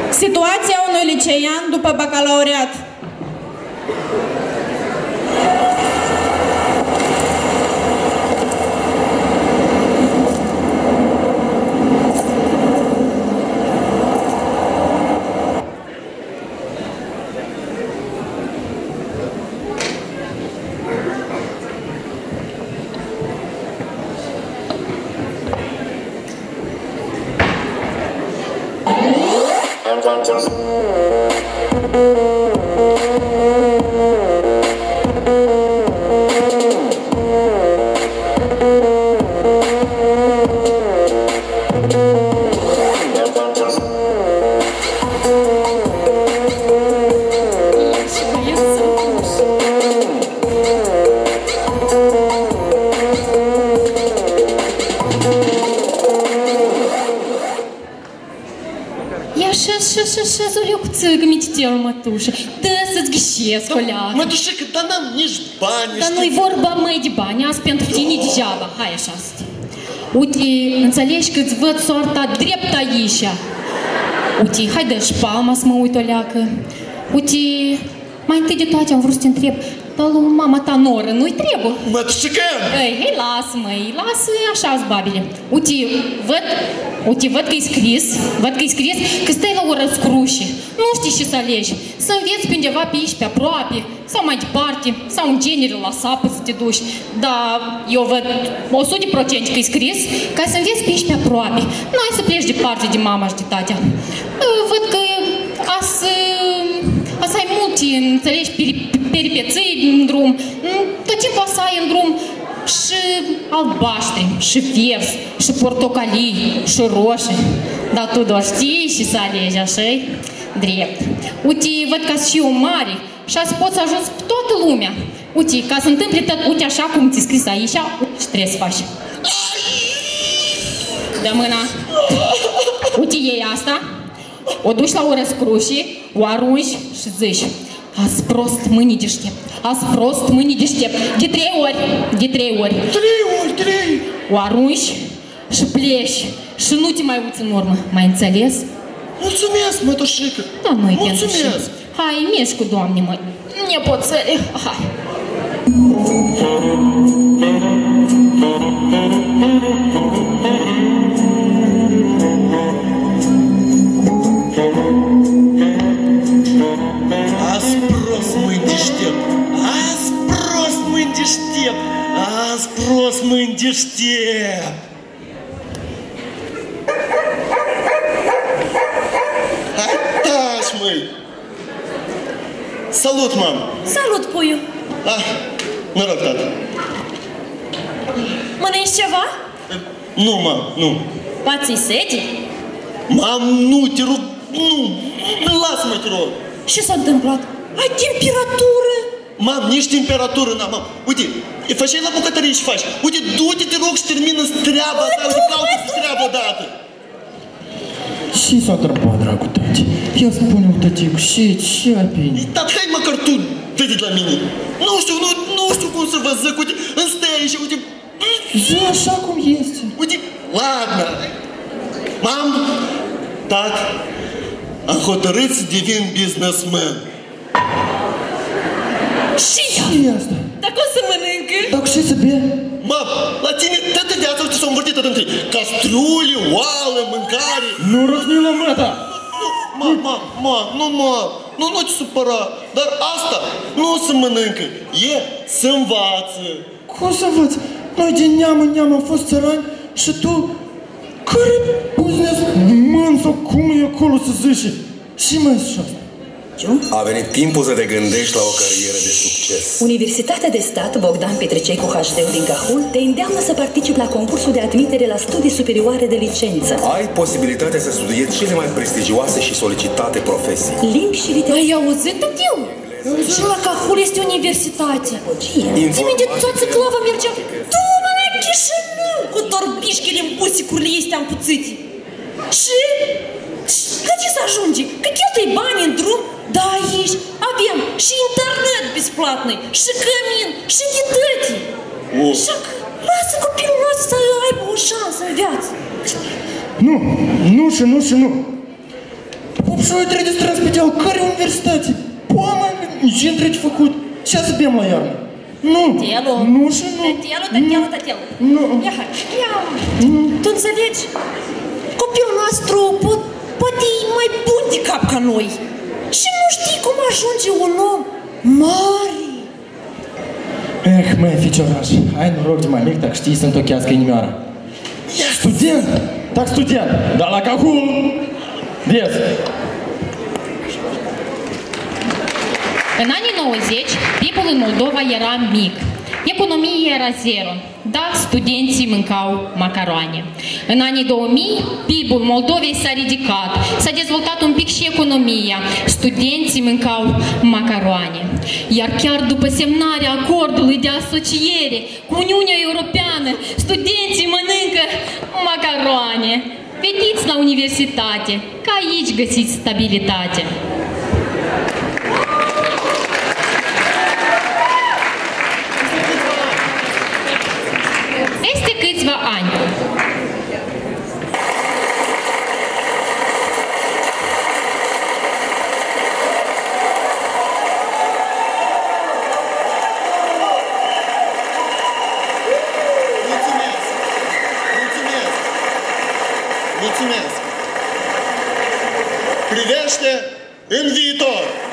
Situația unui licean după bacalaureat. Mătușă, dă să-ți ghișesc, coleagă. Mătușică, dar n-am nici bani. Dar nu-i vorba, măi, de bani, azi pentru tine degeaba. Hai așa. Uite, înțelegi că-ți văd soarta drept aici. Uite, hai dă-și palma să mă uit o leacă. Uite, mai întâi de toate am vrut să te întreb, dar lui mama ta noră nu-i trebuie? Mătușică! Ei, hei, lasă, măi, lasă așa-s babile. Uite, văd că-i scris, că stai la o răscrușe. Nu știi ce să alegi. Să înveți pe undeva pe aici, pe aproape, sau mai departe, sau în genere la sapă să te duci. Dar eu văd 100% că-i scris ca să înveți pe aici, pe aproape. Nu ai să pleci departe de mama și de tatea. Văd că asta ai multe, înțelegi, peripeții în drum. Tot timpul asta ai în drum și albaștri, și verzi, și portocalii, și roșii. Dar tu doar știi și să alegi, așa-i? Drept. Uite, văd că și eu mare și azi poți să ajungi pe toată lumea. Uite, ca să întâmple tot, uite așa cum ți-e scris aici, și trebuie să faci. Dă mâna. Uite, iei asta, o duci la o răscrușie, o arunci și zici: azi prost, mâinii deștept. Azi prost, mâinii deștept. De 3 ori. De 3 ori. 3 ori. O arunci și pleci. Și nu te mai uiți în urmă. Mai înțeles? Mulțumesc, mătușică. Da, nu-i pentru și. Hai, mergi cu Doamne, măi. Nepoțăle. Hai. Azi prost, mâini deștept. Azi prost, mâini deștept. Azi prost, mâini deștept. Hai, taci, măi. Salut, mamă. Salut, puiu. Noroc, tată. Mănânci ceva? Nu, mamă, nu. Poate-ți sete? Mam, nu, te rog, nu. Lasă-mă, te rog. Ce s-a întâmplat? Ai temperatură? Mam, nici temperatură n-am, mam. Uite, e făceai la bucătărie și faci. Uite, du-te, te rog, și termină-ți treaba ta. Uite, caută-ți treaba odată. Ce s-a întâmplat, dragul tati? Ia spune-mi, tăticu, ce ai pe inimă? Dar hai măcar tu, vede de la mine. Nu știu cum să vă zic, uite, îmi stai aici, uite. Zi așa cum este. Uite, ladna. Mam, tati, am hotărât să devin businessman. Și asta? Dar cum să mănâncă? Dacă și să bea? Mam, la tine toată viața uite s-a învârtit tot între castrule, oală, mâncare. Nu răcni la măta! Nu te supăra, dar asta nu se mănâncă, e să învață. Cum să învăț? Noi din neam în neam am fost țărani și tu, care business man sau cum e acolo să zici? Și mai zici asta? A venit timpul să te gândești la o carieră de succes. Universitatea de Stat Bogdan Petricei cu HD din Cahul te îndeamnă să participi la concursul de admitere la studii superioare de licență. Ai posibilitatea să studiezi cele mai prestigioase și solicitate profesii. Limbi și literatură. Ai auzit, tătiu? Și la Cahul este universitate. Zi-mi de toată clava mergea. Tu, mă, la Chișinău, cu torbișchile în busicurile este ampuțite. Și la ce să ajunge? Că cheltui bani în drum, da, aici avem și internet бесплатный, și cămin, și de tăti. Așa că lasă copilul nostru să aibă o șansă în viață. Nu. Și eu trebuie să transpedeal care universitate? Poamă, ce întregi făcut? Ce să bem la iarnă? Nu, Telu. nu și nu. Telu. Nu. Ia, hai, ia. Tu înțelegi? Copilul nostru poate e mai bun de cap ca noi. Și nu știi cum ajunge un om mare. Măi, ficioraș, ai noroc de mai mic dacă știi să întochească inimioara. Student? Так, student, dar la cahul, des. În anii 90, PIB-ul în Moldova era mic. Economia era zero, dar studenții mâncau macaroane. În anii 2000, PIB-ul Moldovei s-a ridicat, s-a dezvoltat un pic și economia. Studenții mâncau macaroane. Iar chiar după semnarea acordului de asociere cu Uniunea Europeană, studenții mănâncă macaroane. Veniți la universitate, că aici găsiți stabilitate. Peste câțiva ani. Mulțumesc! Privește în viitor!